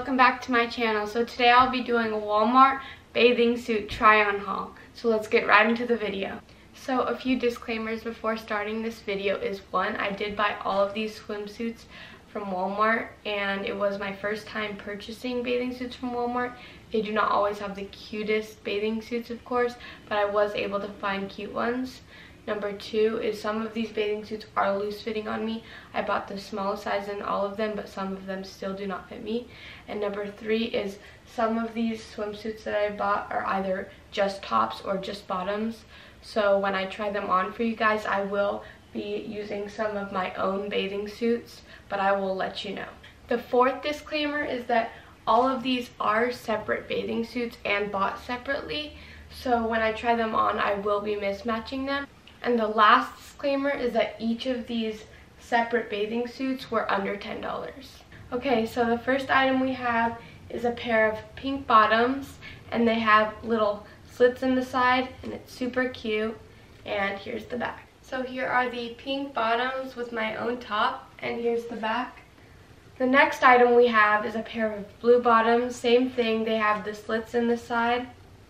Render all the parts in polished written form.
welcome back to my channel. So today I'll be doing a Walmart bathing suit try-on haul. So let's get right into the video. So a few disclaimers before starting this video is one, I did buy all of these swimsuits from Walmart and it was my first time purchasing bathing suits from Walmart. They do not always have the cutest bathing suits, of course, but I was able to find cute ones. Number two is some of these bathing suits are loose fitting on me. I bought the smallest size in all of them, but some of them still do not fit me. And number three is some of these swimsuits that I bought are either just tops or just bottoms. So when I try them on for you guys, I will be using some of my own bathing suits, but I will let you know. The fourth disclaimer is that all of these are separate bathing suits and bought separately. So when I try them on, I will be mismatching them. And the last disclaimer is that each of these separate bathing suits were under $10. Okay, so the first item we have is a pair of pink bottoms, and they have little slits in the side, and it's super cute. And here's the back. So here are the pink bottoms with my own top, and here's the back. The next item we have is a pair of blue bottoms. Same thing, they have the slits in the side.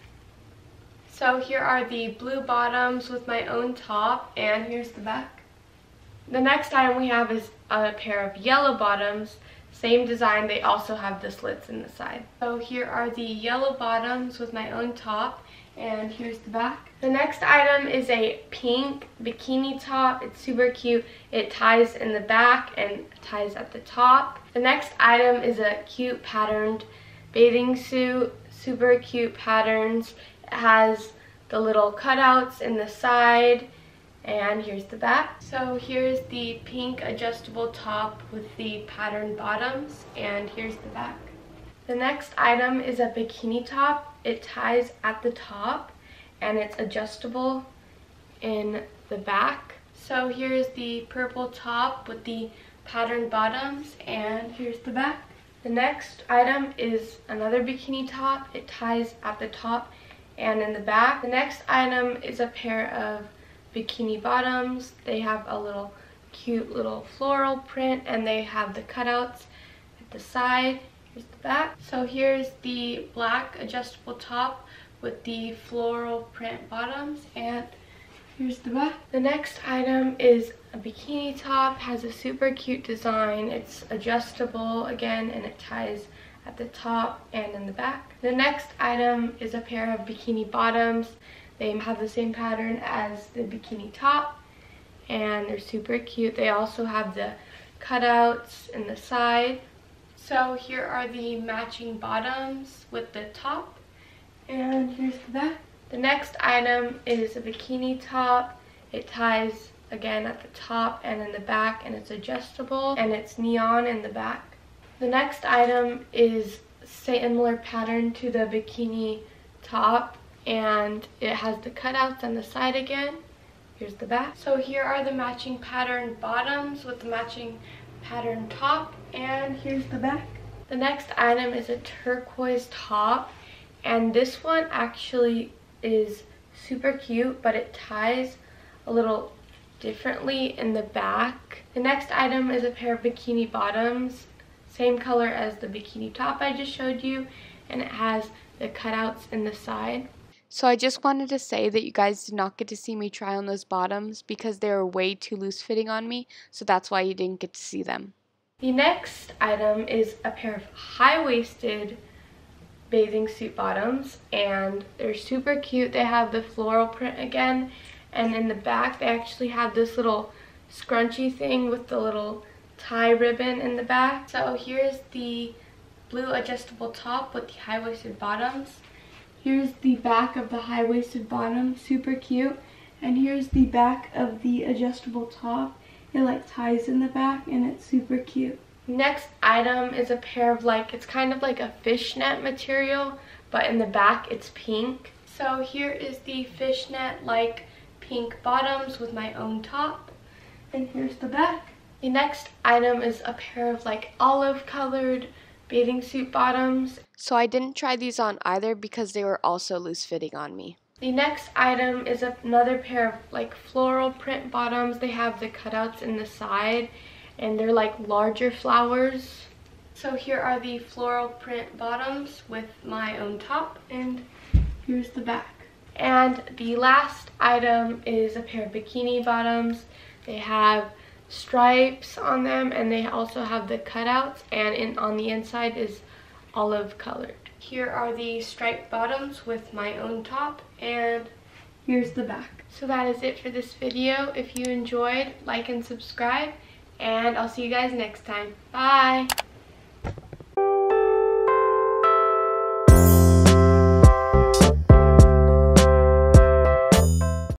So here are the blue bottoms with my own top, and here's the back. The next item we have is a pair of yellow bottoms. Same design, they also have the slits in the side. So here are the yellow bottoms with my own top, and here's the back. The next item is a pink bikini top. It's super cute. It ties in the back and ties at the top. The next item is a cute patterned bathing suit. Super cute patterns. It has the little cutouts in the side, and here's the back. So here's the pink adjustable top with the patterned bottoms, and here's the back. The next item is a bikini top. It ties at the top and it's adjustable in the back. So here's the purple top with the patterned bottoms, and here's the back. The next item is another bikini top. It ties at the top and in the back. The next item is a pair of bikini bottoms. They have a little cute little floral print, and they have the cutouts at the side. Here's the back. So here's the black adjustable top with the floral print bottoms, and here's the back. The next item is a bikini top. Has a super cute design. It's adjustable again, and it ties at the top and in the back. The next item is a pair of bikini bottoms. They have the same pattern as the bikini top, and they're super cute. They also have the cutouts in the side. So here are the matching bottoms with the top, and here's the back. The next item is a bikini top. It ties again at the top and in the back, and it's adjustable, and it's neon in the back. The next item is similar pattern to the bikini top, and it has the cutouts on the side again. Here's the back. So here are the matching pattern bottoms with the matching pattern top, and here's the back. The next item is a turquoise top, and this one actually is super cute, but it ties a little differently in the back. The next item is a pair of bikini bottoms. Same color as the bikini top I just showed you, and it has the cutouts in the side. So I just wanted to say that you guys did not get to see me try on those bottoms because they were way too loose fitting on me, so that's why you didn't get to see them. The next item is a pair of high-waisted bathing suit bottoms, and they're super cute. They have the floral print again, and in the back they actually have this little scrunchy thing with the little tie ribbon in the back. So here's the blue adjustable top with the high-waisted bottoms. Here's the back of the high-waisted bottom, super cute. And here's the back of the adjustable top. It like ties in the back, and it's super cute. Next item is a pair of it's kind of like a fishnet material, but in the back it's pink. So here is the fishnet like pink bottoms with my own top, and here's the back. The next item is a pair of olive colored bathing suit bottoms. So I didn't try these on either because they were also loose fitting on me. The next item is another pair of floral print bottoms. They have the cutouts in the side, and they're larger flowers. So here are the floral print bottoms with my own top, and here's the back. And the last item is a pair of bikini bottoms. They have stripes on them, and they also have the cutouts, and on the inside is olive colored. Here are the striped bottoms with my own top, and here's the back. So that is it for this video. If you enjoyed, like and subscribe, and I'll see you guys next time. Bye!